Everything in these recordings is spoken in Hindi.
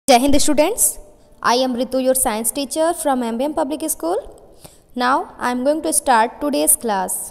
Jai Hind students, I am Ritu, your science teacher from MBM Public School. Now I am going to start today's class.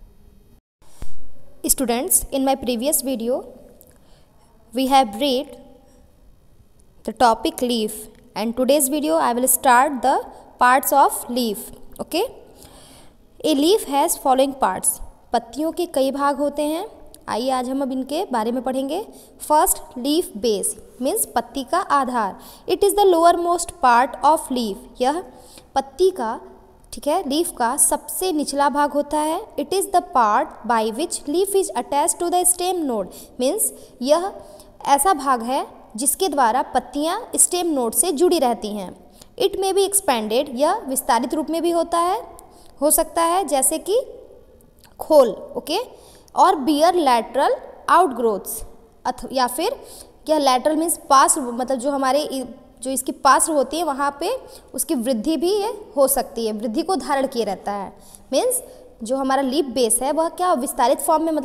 Students, in my previous video we have read the topic leaf, and today's video I will start the parts of leaf. Okay, a leaf has following parts. पत्तियों के कई भाग होते हैं. आइए आज हम अब इनके बारे में पढ़ेंगे. फर्स्ट, लीफ बेस मीन्स पत्ती का आधार. It is the lower most part of leaf. यह पत्ती का, ठीक है, लीफ का सबसे निचला भाग होता है. It is the part by which leaf is attach to the stem node. Means यह ऐसा भाग है जिसके द्वारा पत्तियां स्टेम नोड से जुड़ी रहती हैं. इट मे बी एक्सपेंडेड, यह विस्तारित रूप में भी हो सकता है जैसे कि खोल. ओके, और बियर लैटरल आउटग्रोथ्स, या फिर यह लैटरल मीन्स पार्श्व, मतलब जो इसकी पार्श्व होती है वहाँ पे उसकी वृद्धि भी ये हो सकती है, वृद्धि को धारण किए रहता है. मीन्स जो हमारा लीफ बेस है वह क्या विस्तारित फॉर्म में,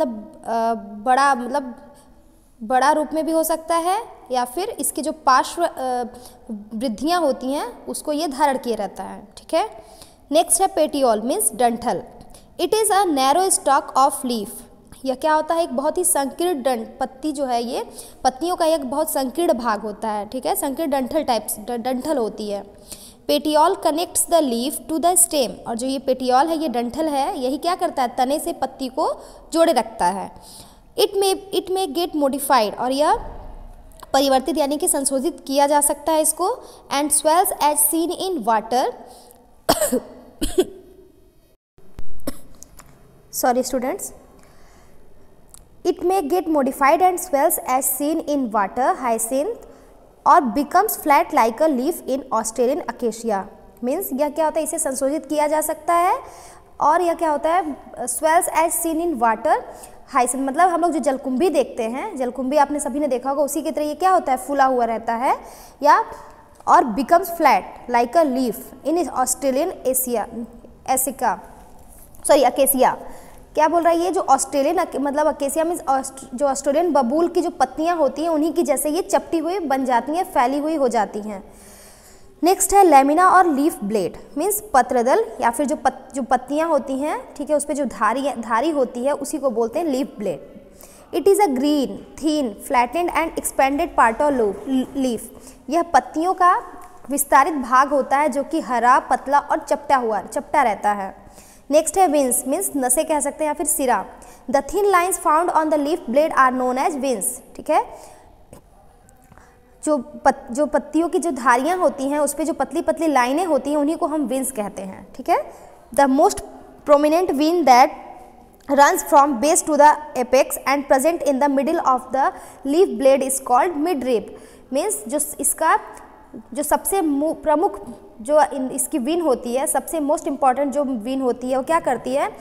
बड़ा रूप में भी हो सकता है, या फिर इसकी जो पार्श्व वृद्धियाँ होती हैं उसको ये धारण किए रहता है. ठीक है. नेक्स्ट है पेटियोल मीन्स डंठल. It is a narrow stalk of leaf. यह क्या होता है, एक बहुत ही संकीर्ण पत्ती जो है, ये पत्तियों का एक बहुत संकीर्ण भाग होता है. ठीक है, संकीर्ण डंठल होती है. Petiole connects the leaf to the stem. और जो ये पेटियोल है, ये डंठल है, यही क्या करता है, तने से पत्ती को जोड़े रखता है. इट मे गेट मोडिफाइड, और यह परिवर्तित यानी कि संशोधित किया जा सकता है इसको. And swells as seen in water. Sorry students. It may get modified and swells as seen in water hyacinth or becomes flat like a leaf in Australian acacia. Means यह क्या होता है, इसे संशोधित किया जा सकता है. और यह क्या होता है, swells as seen in water hyacinth, मतलब हम लोग जो जलकुंभी देखते हैं, जलकुंभी आपने सभी ने देखा होगा, उसी की तरह ये क्या होता है, फूला हुआ रहता है. या और becomes flat like a leaf in Australian acacia. क्या बोल रहा है, ये जो ऑस्ट्रेलियन मतलब अकेसिया मीन्स जो ऑस्ट्रेलियन बबूल की जो पत्तियां होती हैं उन्हीं की जैसे ये चपटी हुई बन जाती हैं, फैली हुई हो जाती हैं. नेक्स्ट है लेमिना और लीफ ब्लेड मीन्स पत्रदल, या फिर जो पत्तियां होती हैं, ठीक है, उस पर जो धारी होती है उसी को बोलते हैं leaf blade. It is a green thin flattened and expanded part of leaf. यह पत्तियों का विस्तारित भाग होता है जो कि हरा, पतला और चपटा रहता है. नेक्स्ट है विंस मीन्स नसें कह सकते हैं या फिर सिरा. The thin lines found on the leaf blade are known as veins. ठीक है, जो पत्तियों की जो धारियां होती हैं उस पर जो पतली पतली लाइनें होती हैं उन्हीं को हम विंस कहते हैं. ठीक है. The most prominent vein that runs from base to the apex and present in the middle of the leaf blade is called midrib. means जो सबसे प्रमुख जो इसकी विन होती है, सबसे मोस्ट इम्पॉर्टेंट जो विन होती है वो क्या करती है,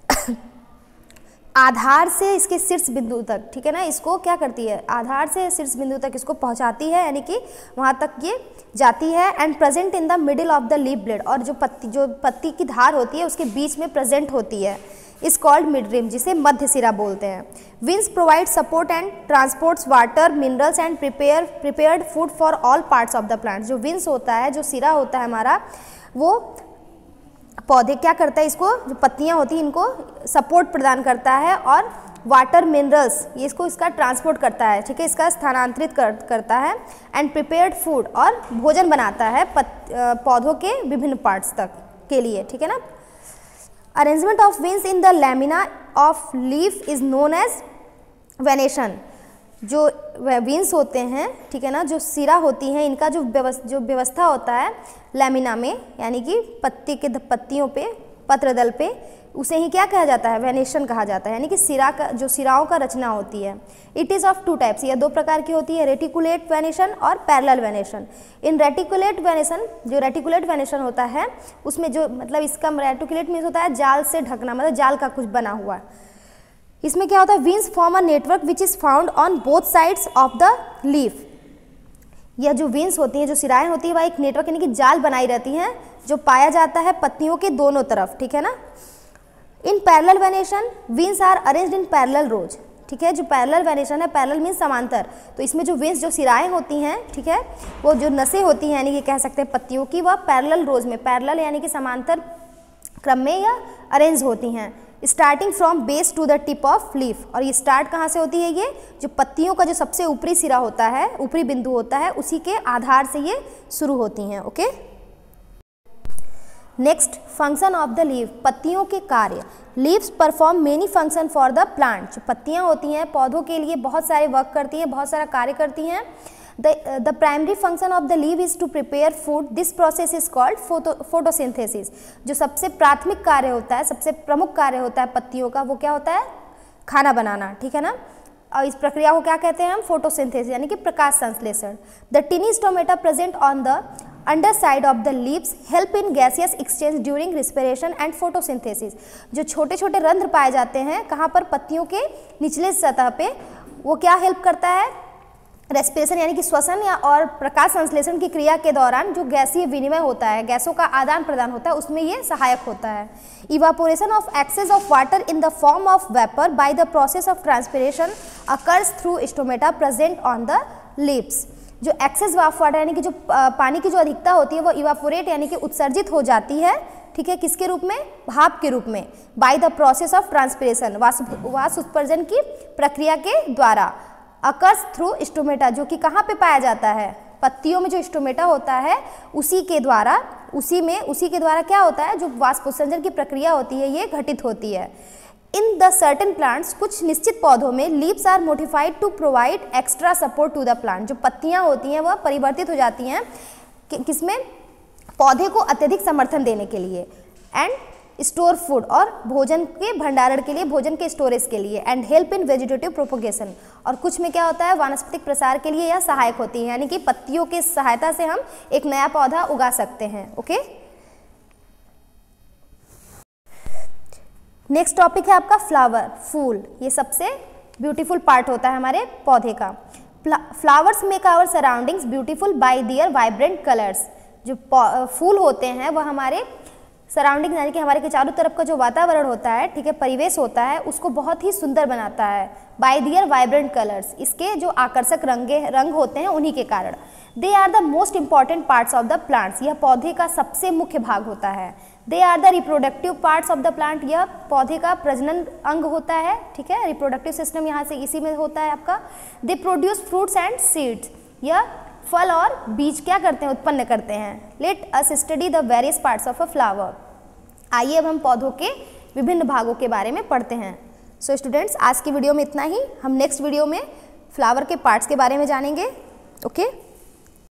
आधार से इसके शीर्ष बिंदु तक, ठीक है ना, इसको क्या करती है, आधार से शीर्ष बिंदु तक इसको पहुंचाती है, यानी कि वहां तक ये जाती है. And present in the middle of the leaf blade, और जो पत्ती की धार होती है उसके बीच में प्रेजेंट होती है, इज कॉल्ड मिडरिम, जिसे मध्य सिरा बोलते हैं. Veins provide support and transports water, minerals and prepared food for all parts of the plant. जो विंस होता है, जो सिरा होता है हमारा, वो पौधे क्या करता है, इसको जो पत्तियां होती हैं इनको सपोर्ट प्रदान करता है, और वाटर, मिनरल्स ये इसका ट्रांसपोर्ट करता है, ठीक है, इसका स्थानांतरित करता है. एंड प्रिपेयर्ड फूड, और भोजन बनाता है पौधों के विभिन्न पार्ट्स तक के लिए. ठीक है ना. Arrangement of veins in the lamina of leaf is known as venation. जो विंस होते हैं, ठीक है ना, जो सिरा होती हैं, इनका जो व्यवस्था होता है लैमिना में, यानी कि पत्तियों पे, पत्रदल पे, उसे ही क्या कहा जाता है, वेनेशन कहा जाता है, यानी कि सिराओं का रचना होती है. It is of two types. यह दो प्रकार की होती है, रेटिकुलेट वेनेशन और parallel venation. In reticulate venation, जो रेटिकुलेट वेनेशन होता है उसमें जो मतलब इसका रेटिकुलेट मीन्स होता है जाल से ढकना, मतलब जाल का कुछ बना हुआ. इसमें क्या होता है, veins form a network which is found on both sides of the leaf. यह जो विंस होती हैं, जो सिराएं होती है, वह एक नेटवर्क यानी कि जाल बनाई रहती हैं जो पाया जाता है पत्तियों के दोनों तरफ. ठीक है ना. In parallel venation veins are arranged in parallel rows. ठीक है। जो पैरेलल वेनेशन है, पैरेलल मीन्स समांतर, तो इसमें जो वेन्स जो सिराएं होती हैं, ठीक है, वो जो नसें होती हैं यानी कि कह सकते हैं पत्तियों की, वह पैरेलल रोज में, पैरेलल यानी कि समांतर क्रम में या अरेंज होती हैं, starting from base to the tip of leaf. और ये स्टार्ट कहाँ से होती है? ये जो पत्तियों का जो सबसे ऊपरी सिरा होता है, ऊपरी बिंदु होता है, उसी के आधार से ये शुरू होती हैं। Okay, next, function of the leaf, पत्तियों के कार्य। Leaves perform many function for the plant. जो पत्तियां होती हैं पौधों के लिए बहुत सारे वर्क करती हैं, बहुत सारा कार्य करती हैं। The primary function of the leave is to prepare food, this process is called photosynthesis. जो सबसे प्राथमिक कार्य होता है, सबसे प्रमुख कार्य होता है पत्तियों का, वो क्या होता है? खाना बनाना, ठीक है ना। और इस प्रक्रिया को क्या कहते हैं हम? फोटोसिंथेसिस यानी कि प्रकाश संश्लेषण। The tiny stomata present on the underside of the leaves help in gaseous exchange during respiration and photosynthesis. जो छोटे छोटे रंध्र पाए जाते हैं कहाँ पर? पत्तियों के निचले सतह पे, वो क्या हेल्प करता है? रेस्पिरेशन यानी कि श्वसन या और प्रकाश संश्लेषण की क्रिया के दौरान जो गैसीय विनिमय होता है, गैसों का आदान प्रदान होता है, उसमें ये सहायक होता है। Evaporation of excess of water in the form of vapour by the process of transpiration occurs through stomata present on the leaves. जो एक्सेस ऑफ वाटर यानी कि जो पानी की जो अधिकता होती है वो इवापोरेट यानी कि उत्सर्जित हो जाती है, ठीक है, किसके रूप में? भाप के रूप में। By the process of transpiration, वाष्प उत्सर्जन की प्रक्रिया के द्वारा। अकर्स थ्रू स्टोमेटा, जो कि कहाँ पे पाया जाता है? पत्तियों में जो स्टोमेटा होता है उसी के द्वारा क्या होता है? जो वाष्प उत्सर्जन की प्रक्रिया होती है ये घटित होती है। इन द सर्टेन प्लांट्स, कुछ निश्चित पौधों में leaves are modified to provide extra support to the plant. जो पत्तियां होती हैं वह परिवर्तित हो जाती हैं किसमें? पौधे को अत्यधिक समर्थन देने के लिए। एंड स्टोर फूड, और भोजन के भंडारण के लिए, भोजन के स्टोरेज के लिए। And help in vegetative propagation, और कुछ में क्या होता है? वानस्पतिक प्रसार के लिए यह सहायक होती है, यानी कि पत्तियों की सहायता से हम एक नया पौधा उगा सकते हैं। ओके, नेक्स्ट टॉपिक है आपका फ्लावर, फूल। ये सबसे ब्यूटीफुल पार्ट होता है हमारे पौधे का। Flowers make our surroundings beautiful by their vibrant colours. जो फूल होते हैं वह हमारे सराउंडिंग यानी कि हमारे के चारों तरफ का जो वातावरण होता है, ठीक है, परिवेश होता है, उसको बहुत ही सुंदर बनाता है। बाय दियर वाइब्रेंट कलर्स, इसके जो आकर्षक रंग होते हैं उन्हीं के कारण। They are the most important parts of the plants, यह पौधे का सबसे मुख्य भाग होता है। They are the reproductive parts of the plant, यह पौधे का प्रजनन अंग होता है, ठीक है, रिप्रोडक्टिव सिस्टम यहाँ से इसी में होता है आपका। They produce fruits and seeds, यह फल और बीज क्या करते हैं? उत्पन्न करते हैं। Let us study the various parts of a flower. आइए अब हम पौधों के विभिन्न भागों के बारे में पढ़ते हैं। सो स्टूडेंट्स, आज की वीडियो में इतना ही। हम नेक्स्ट वीडियो में फ्लावर के पार्ट्स के बारे में जानेंगे। ओके।